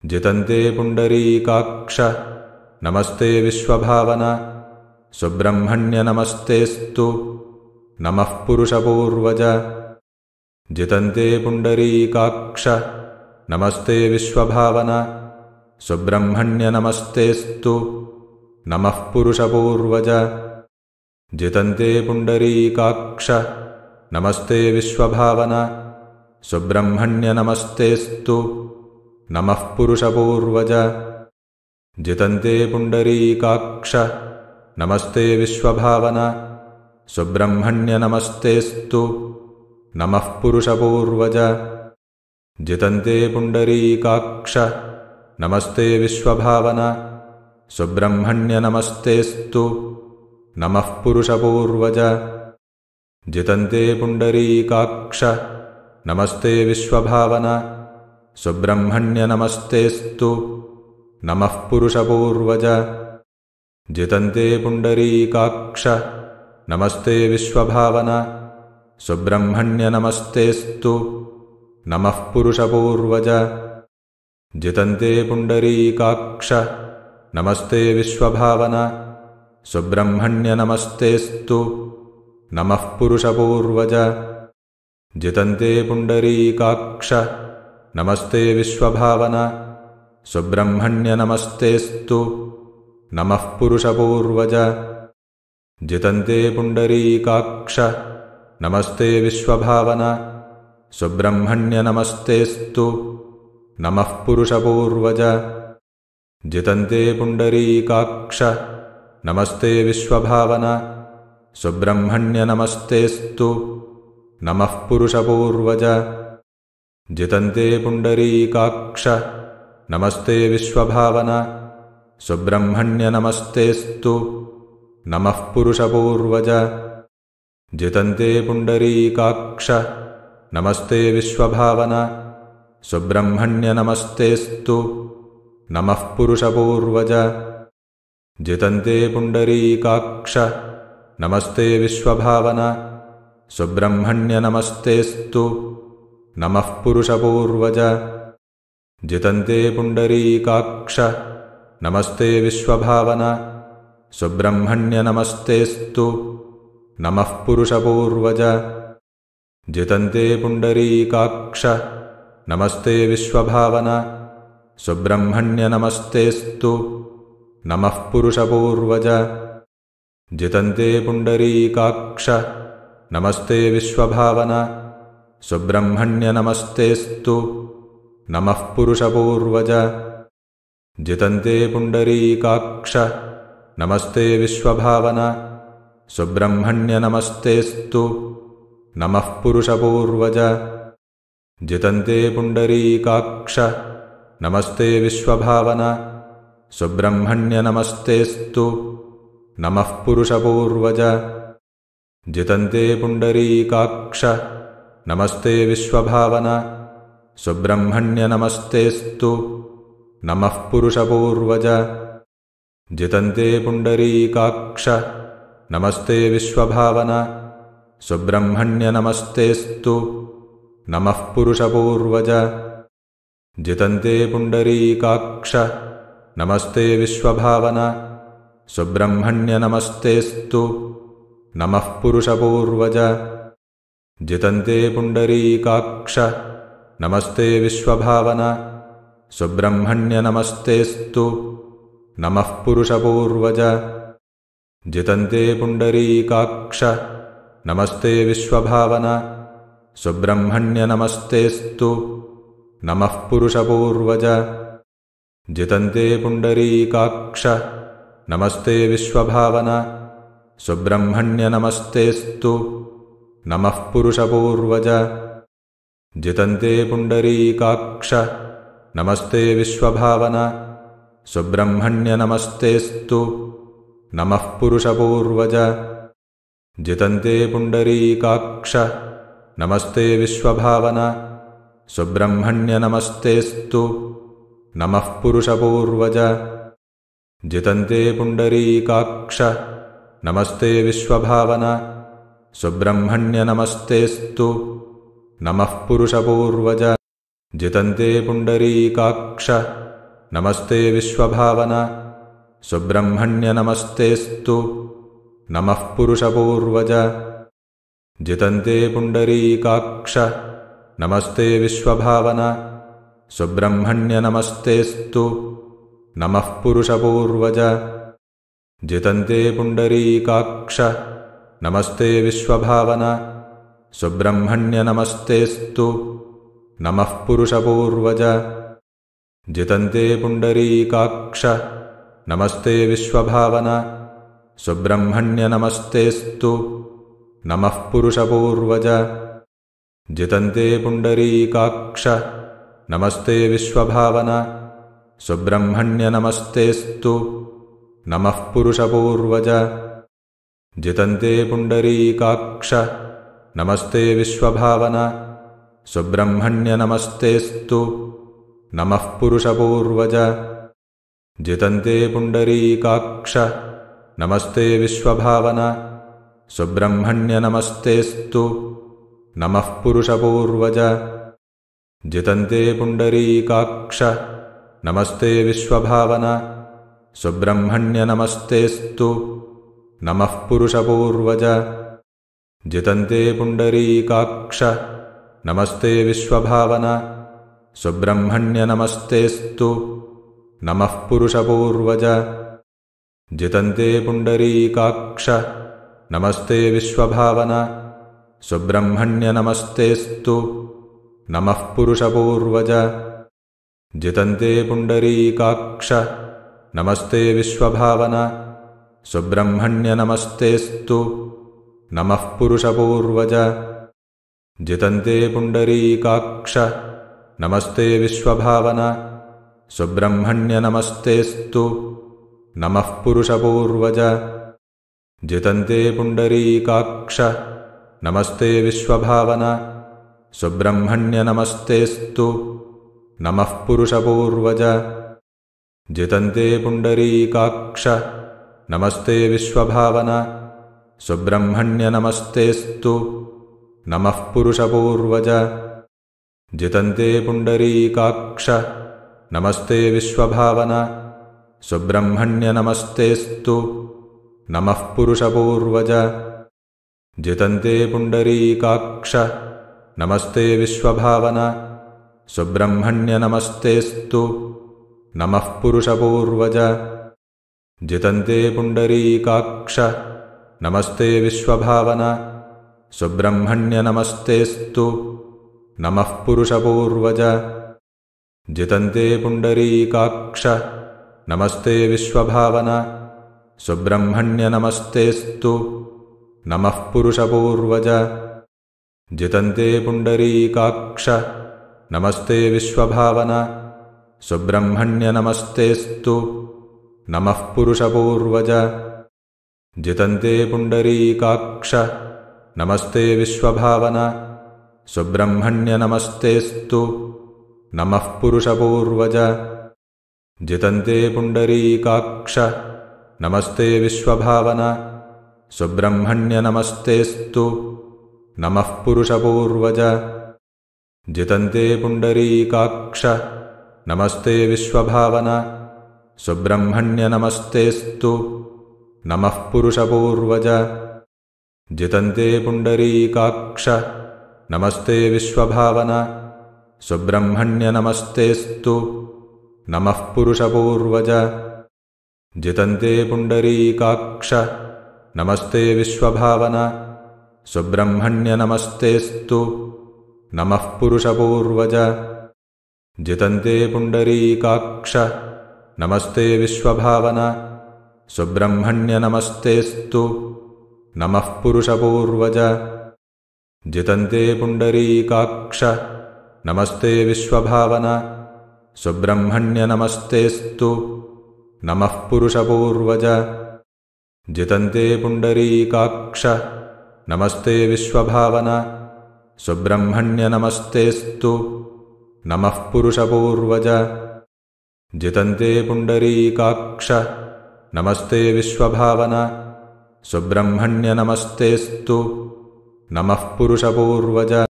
जितन्ते पुण्डरीकाक्ष नमस्ते विश्वभावना सुब्रह्मण्य नमस्तेस्तु नमः पुरुषपूर्वज जितन्ते पुण्डरीकाक्ष नमस्ते विश्वभावना सुब्रह्मण्य नमस्तेस्तु नमः पुरुषपूर्वज जितन्ते पुण्डरीकाक्ष नमस्ते विश्वभावना सुब्रह्मण्य नमस्तेस्तु नमः पुरुषपूर्वज जितन्ते पुण्डरीकाक्ष नमस्ते विश्वभावना सुब्रह्मण्य नमस्तेस्तु नमः पुरुषपूर्वज जितन्ते पुण्डरीकाक्ष नमस्ते विश्वभावना सुब्रह्मण्य नमस्तेस्तु नमः पुरुषपूर्वज जितन्ते पुण्डरीकाक्ष नमस्ते विश्वभावना सुब्रह्मण्य नमस्तेस्तु नमः पुरुषपूर्वज जितन्ते पुण्डरीकाक्ष नमस्ते विश्वभावना सुब्रह्मण्य नमस्तेस्तु नमः पुरुषपूर्वज जितन्ते पुण्डरीकाक्ष नमस्ते विश्वभावना सुब्रह्मण्य नमस्तेस्तु नमः पुरुषपूर्वज जितन्ते पुण्डरीकाक्ष नमस्ते विश्वभावना सुब्रह्मण्य नमस्तेस्तु नमः पुरुषपूर्वज जितन्ते पुण्डरीकाक्ष नमस्ते विश्वभावना सुब्रह्मण्य नमस्तेस्तु नमः पुरुषपूर्वज जितन्ते पुण्डरीकाक्ष नमस्ते विश्वभावना सुब्रह्मण्य नमस्तेस्तु नमः पुरुषपूर्वज जितन्ते पुण्डरीकाक्ष नमस्ते विश्वभावना सुब्रह्मण्य नमस्तेस्तु नमः पुरुषपूर्वज जितन्ते पुण्डरीकाक्ष नमस्ते विश्वभावना सुब्रह्मण्य नमस्तेस्तु नमः पुरुषपूर्वज जितन्ते पुण्डरीकाक्ष नमस्ते विश्वभावना सुब्रह्मण्य नमस्तेस्तु नमः पुरुषपूर्वज जितन्ते पुण्डरीकाक्ष नमस्ते विश्वभावना सुब्रह्मण्य नमस्तेस्तु नमः पुरुषपूर्वज जितन्ते पुण्डरीकाक्ष नमस्ते विश्वभावना सुब्रह्मण्य नमस्तेस्तु नमः पुरुषपूर्वज जितन्ते पुण्डरीकाक्ष नमस्ते विश्वभावना सुब्रह्मण्य नमस्तेस्तु नमः पुरुषपूर्वज जितन्ते पुण्डरीकाक्ष नमस्ते विश्वभावना सुब्रह्मण्य नमस्तेस्तु नमः पुरुषपूर्वज जितन्ते पुण्डरीकाक्ष नमस्ते विश्वभावना सुब्रह्मण्य नमस्तेस्तु नमः पुरुषपूर्वज जितन्ते पुण्डरीकाक्ष नमस्ते विश्वभावना सुब्रह्मण्य नमस्तेस्तु नमः पुरुषपूर्वज जितन्ते पुण्डरीकाक्ष नमस्ते विश्वभावना सुब्रह्मण्य नमस्तेस्तु नमः पुरुषपूर्वज जितन्ते पुण्डरीकाक्ष नमस्ते विश्वभावना सुब्रह्मण्य नमस्तेस्तु नमः पुरुषपूर्वज जितन्ते पुण्डरीकाक्ष नमस्ते विश्वभावना सुब्रह्मण्य नमस्तेस्तु नमः पुरुषपूर्वज जितन्ते पुण्डरीकाक्ष नमस्ते विश्वभावना सुब्रह्मण्य नमस्तेस्तु नमः पुरुषपूर्वज जितन्ते पुण्डरीकाक्ष नमस्ते विश्वभावना सुब्रह्मण्य नमस्तेस्तु नमः पुरुषपूर्वज जितन्ते पुण्डरीकाक्ष नमस्ते विश्वभावना सुब्रह्मण्य नमस्तेस्तु नमः पुरुषपूर्वज जितन्ते पुण्डरीकाक्ष नमस्ते विश्वभावना सुब्रह्मण्य नमस्तेस्तु नमः पुरुषपूर्वज जितन्ते पुण्डरीकाक्ष नमस्ते विश्वभावना सुब्रह्मण्य नमस्तेस्तु नमः पुरुषपूर्वज जितन्ते पुण्डरीकाक्ष नमस्ते विश्वभावना सुब्रह्मण्य नमस्तेस्तु नमः पुरुषपूर्वज जितन्ते पुण्डरीकाक्ष नमस्ते विश्वभावना सुब्रह्मण्य नमस्तेस्तु नमः पुरुषपूर्वज जितन्ते पुण्डरीकाक्ष नमस्ते विश्वभावना सुब्रह्मण्य नमस्तेस्तु नमः पुरुषपूर्वज जितन्ते पुण्डरीकाक्ष नमस्ते विश्वभावना सुब्रह्मण्य नमस्तेस्तु नमः पुरुषपूर्वज जितन्ते पुण्डरीकाक्ष नमस्ते विश्वभावना सुब्रह्मण्य नमस्तेस्तु नमः पुरुषपूर्वज जितन्ते पुण्डरीकाक्ष नमस्ते विश्वभावना सुब्रह्मण्य नमस्तेस्तु नमः पुरुषपूर्वज जितन्ते पुण्डरीकाक्ष नमस्ते विश्वभावना सुब्रह्मण्य नमस्तेस्तु नमः पुरुषपूर्वज जितन्ते पुण्डरीकाक्ष नमस्ते विश्वभावना सुब्रह्मण्य नमस्तेस्तु नमः पुरुषपूर्वज जितन्ते पुण्डरीकाक्ष नमस्ते विश्वभावना सुब्रह्मण्य नमस्तेस्तु नमः पुरुषपूर्वज जितन्ते पुण्डरीकाक्ष नमस्ते विश्वभावना सुब्रह्मण्य नमस्तेस्तु नमः पुरुषपूर्वज जितन्ते पुण्डरीकाक्ष नमस्ते विश्वभावना सुब्रह्मण्य नमस्तेस्तु नमः पुरुषपूर्वज जितन्ते पुण्डरीकाक्ष नमस्ते विश्वभावना सुब्रह्मण्य नमस्तेस्तु नमः पुरुषपूर्वज जितन्ते पुण्डरीकाक्ष नमस्ते विश्वभावना सुब्रह्मण्य नमस्तेस्तु नमः पुरुषपूर्वज जितन्ते पुण्डरीकाक्ष नमस्ते विश्वभावना सुब्रह्मण्य नमस्तेस्तु नमः पुरुषपूर्वज जितन्ते पुण्डरीकाक्ष नमस्ते विश्वभावना सुब्रह्मण्य नमस्तेस्तु नमः पुरुषपूर्वज जितन्ते पुण्डरीकाक्ष नमस्ते विश्वभावना सुब्रह्मण्य नमस्तेस्तु नमः पुरुषपूर्वज जितन्ते पुण्डरीकाक्ष नमस्ते विश्वभावना सुब्रह्मण्य नमस्तेस्तु नमः पुरुषपूर्वज जितन्ते पुण्डरीकाक्ष नमस्ते विश्वभावना सुब्रह्मण्य नमस्तेस्तु नमः पुरुषपूर्वज जितन्ते पुण्डरीकाक्ष नमस्ते विश्वभावना सुब्रह्मण्य नमस्तेस्तु नमः पुरुषपूर्वज जितन्ते पुण्डरीकाक्ष नमस्ते विश्वभावना सुब्रह्मण्य नमस्तेस्तु नमः पुरुषपूर्वज जितन्ते पुण्डरीकाक्ष नमस्ते विश्वभावना सुब्रह्मण्य नमस्तेस्तु नमः पुरुषपूर्वज जितन्ते पुण्डरीकाक्ष नमस्ते विश्वभावना सुब्रह्मण्य नमस्तेस्तु नमः पुरुषपूर्वज जितन्ते पुण्डरीकाक्ष नमस्ते विश्वभावना सुब्रह्मण्य नमस्तेस्तु नमः पुरुषपूर्वज जितन्ते पुण्डरीकाक्ष नमस्ते विश्वभावना सुब्रह्मण्य नमस्तेस्तु नमः पुरुषपूर्वज जितन्ते पुण्डरीकाक्ष नमस्ते विश्वभावना सुब्रह्मण्य नमस्तेस्तु नमः पुरुषपूर्वज जितन्ते पुण्डरीकाक्ष नमस्ते विश्वभावना सुब्रह्मण्य नमस्तेस्तु नमः पुरुषपूर्वज जितन्ते पुण्डरीकाक्ष नमस्ते विश्वभावना सुब्रह्मण्य नमस्तेस्तु नमः पुरुषपूर्वज जितन्ते पुण्डरीकाक्ष नमस्ते विश्वभावना सुब्रह्मण्य नमस्तेस्तु नमः पुरुषपूर्वज।